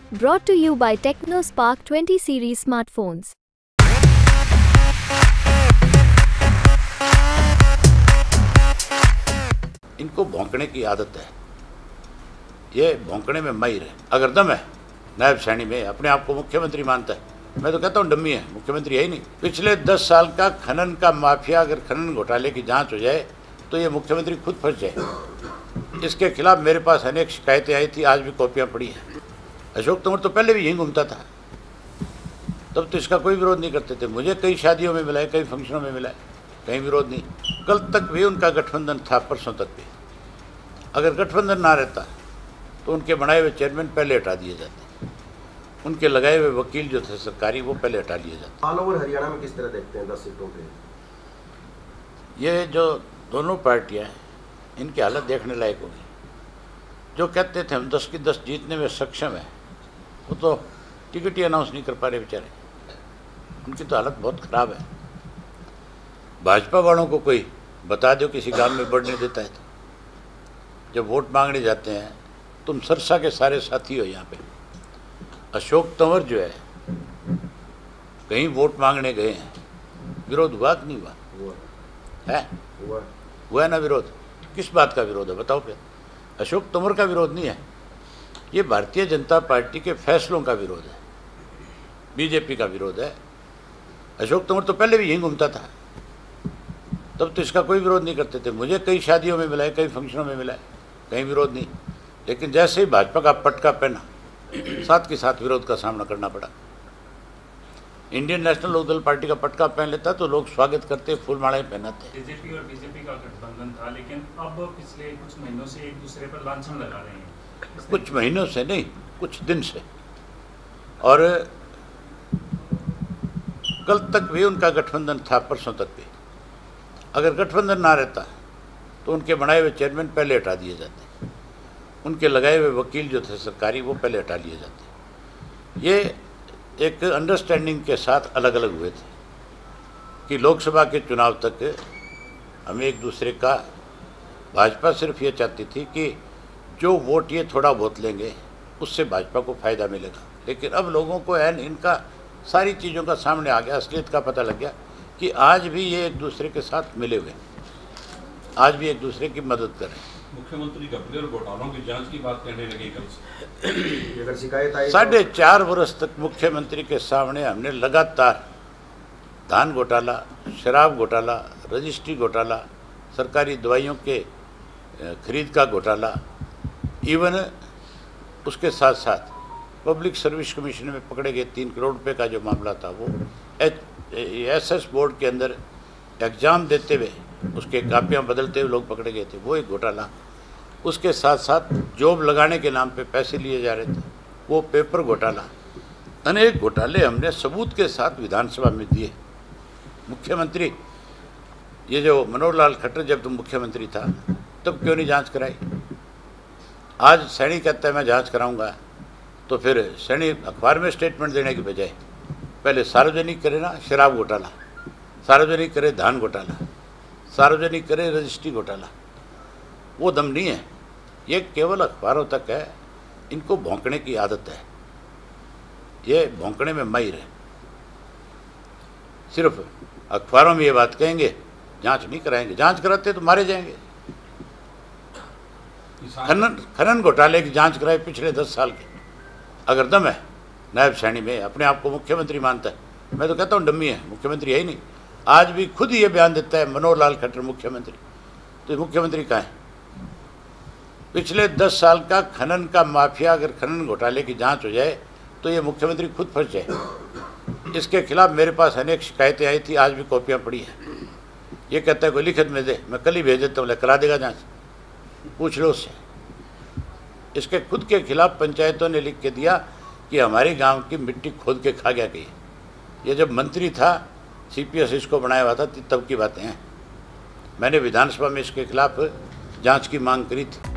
Brought to you by TechnoSpark 20 series smartphones. इनको भौंकने की आदत है, ये भौंकने में माहिर है। अगर दम है नायब सैनी में, अपने आप को मुख्यमंत्री मानता है, मैं तो कहता हूँ डम्मी है, मुख्यमंत्री है ही नहीं। पिछले 10 साल का खनन का माफिया, अगर खनन घोटाले की जांच हो जाए तो ये मुख्यमंत्री खुद फंस जाए। इसके खिलाफ मेरे पास अनेक शिकायतें आई थी, आज भी कॉपियाँ पड़ी हैं। अशोक तंवर तो पहले भी यहीं घूमता था, तब तो इसका कोई विरोध नहीं करते थे। मुझे कई शादियों में मिला है, कई फंक्शनों में मिला है, कहीं विरोध नहीं। कल तक भी उनका गठबंधन था, परसों तक भी। अगर गठबंधन ना रहता तो उनके बनाए हुए चेयरमैन पहले हटा दिए जाते, उनके लगाए हुए वकील जो थे सरकारी वो पहले हटा लिए जाते। ऑल ओवर हरियाणा में किस तरह देखते हैं 10 सीटों पे? ये जो दोनों पार्टियां हैं, इनकी हालत देखने लायक होगी। जो कहते थे हम 10 की 10 जीतने में सक्षम है, वो तो टिकट ही अनाउंस नहीं कर पा रहे बेचारे। उनकी तो हालत बहुत ख़राब है। भाजपा वालों को कोई बता दो किसी गांव में बढ़ने देता है तो जब वोट मांगने जाते हैं, तुम सरसा के सारे साथी हो। यहाँ पे अशोक तंवर जो है, कहीं वोट मांगने गए हैं, विरोध हुआ कि नहीं हुआ? हुआ है ना विरोध। किस बात का विरोध है बताओ फिर? अशोक तंवर का विरोध नहीं है, ये भारतीय जनता पार्टी के फैसलों का विरोध है, बीजेपी का विरोध है। अशोक तंवर तो पहले भी यहीं घूमता था, तब तो इसका कोई विरोध नहीं करते थे। मुझे कई शादियों में मिला है, कई फंक्शनों में मिला है, कहीं विरोध नहीं। लेकिन जैसे ही भाजपा का पटका पहना, साथ के साथ विरोध का सामना करना पड़ा। इंडियन नेशनल लोकदल पार्टी का पटका पहन लेता तो लोग स्वागत करते, फूल मालाएं पहनाते। बीजेपी और बीजेपी का गठबंधन था, लेकिन अब पिछले कुछ महीनों से एक दूसरे पर लांछन लगा रहे हैं। कुछ महीनों से नहीं, कुछ दिन से। और कल तक भी उनका गठबंधन था, परसों तक भी। अगर गठबंधन ना रहता तो उनके बनाए हुए चेयरमैन पहले हटा दिए जाते, उनके लगाए हुए वकील जो थे सरकारी वो पहले हटा लिए जाते। ये एक अंडरस्टैंडिंग के साथ अलग अलग हुए थे कि लोकसभा के चुनाव तक हमें एक दूसरे का, भाजपा सिर्फ ये चाहती थी कि जो वोट ये थोड़ा बहुत लेंगे उससे भाजपा को फ़ायदा मिलेगा। लेकिन अब लोगों को एन इनका सारी चीज़ों का सामने आ गया, असलियत का पता लग गया कि आज भी ये एक दूसरे के साथ मिले हुए, आज भी एक दूसरे की मदद करें। मुख्यमंत्री कब्जे और घोटालों की जांच की बात करने लगे कल से। अगर शिकायत आई 4.5 वर्ष तक मुख्यमंत्री के सामने हमने लगातार धान घोटाला, शराब घोटाला, रजिस्ट्री घोटाला, सरकारी दवाइयों के खरीद का घोटाला, इवन उसके साथ साथ पब्लिक सर्विस कमीशन में पकड़े गए 3 करोड़ रुपए का जो मामला था, वो एसएस बोर्ड के अंदर एग्ज़ाम देते हुए उसके कापियाँ बदलते हुए लोग पकड़े गए थे, वो एक घोटाला। उसके साथ साथ जॉब लगाने के नाम पे पैसे लिए जा रहे थे, वो पेपर घोटाला। अनेक घोटाले हमने सबूत के साथ विधानसभा में दिए। मुख्यमंत्री, ये जो मनोहर लाल खट्टर जब तुम मुख्यमंत्री था तब क्यों नहीं जांच कराई? आज सैनी कहता है मैं जांच कराऊंगा, तो फिर सैनी अखबार में स्टेटमेंट देने की बजाय पहले सार्वजनिक करे ना शराब घोटाला, सार्वजनिक करे धान घोटाला, सार्वजनिक करे रजिस्ट्री घोटाला। वो दम नहीं है, ये केवल अखबारों तक है। इनको भौंकने की आदत है, ये भौंकने में माहिर है। सिर्फ अखबारों में ये बात कहेंगे, जांच नहीं कराएंगे। जांच कराते तो मारे जाएंगे। खनन घोटाले की जांच कराए पिछले 10 साल के। अगर दम है नायब सैनी में, अपने आप को मुख्यमंत्री मानता है, मैं तो कहता हूँ डम्मी है, मुख्यमंत्री है ही नहीं। आज भी खुद ही ये बयान देता है मनोहर लाल खट्टर मुख्यमंत्री, तो मुख्यमंत्री कहाँ है? पिछले 10 साल का खनन का माफिया, अगर खनन घोटाले की जांच हो जाए तो ये मुख्यमंत्री खुद फंस जाए। इसके खिलाफ मेरे पास अनेक शिकायतें आई थी, आज भी कॉपियाँ पड़ी हैं। ये कहता है कोई लिखित में दे, मैं कल ही भेज देता हूँ, करा देगा जाँच, पूछ लो उससे। इसके खुद के खिलाफ पंचायतों ने लिख के दिया कि हमारे गांव की मिट्टी खोद के खा गया कहीं। ये जब मंत्री था, सीपीएस इसको बनाया हुआ था, तब की बातें हैं। मैंने विधानसभा में इसके खिलाफ जांच की मांग करी थी।